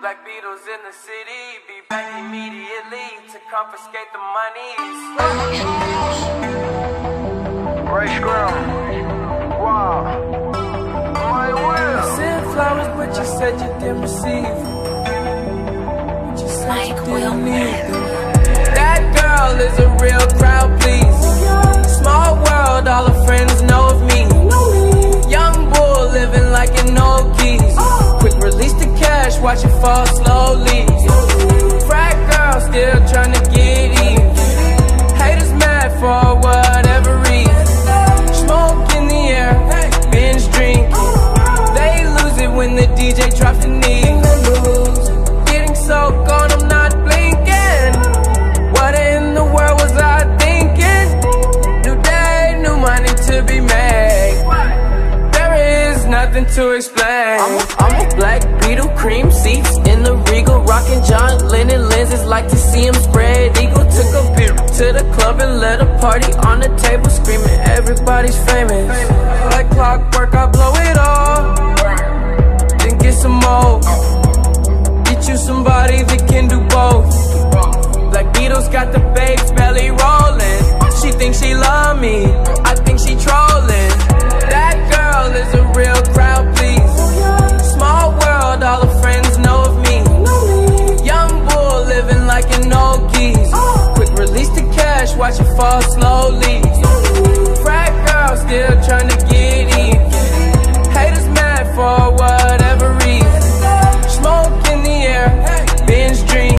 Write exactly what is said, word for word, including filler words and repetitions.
Black Beatles in the city, be back immediately to confiscate the money. Ray Scrum. Wow. My will. I sent flowers, but you said you didn't receive. But you said you didn't need them. That girl is a real crowd, please. Small world, all her friends know of me. Young bull living like an old keys. Quick release the cash, watch it fall slowly. Frat girl still trying to get even. Haters mad for whatever reason. Smoke in the air, binge drinking. They lose it when the D J drops the knee. Getting so gone, I'm not blinking. What in the world was I thinking? New day, new money to be made. There is nothing to explain. I'm a, I'm a black beetle, cream seats in the Regal, rocking John Lennon lenses, like to see him spread eagle. Took a beer to the club and let a party on the table, screaming everybody's famous. Like clockwork, I blow it all, then get some more. Get you somebody that can do both. Black Beatles got the babes belly rolling. She thinks she love me, I think she trolling. That girl is a real crowd, please. Small world, all her friends know of me. Young bull living like an old geese. Quick release the cash, watch it fall slowly.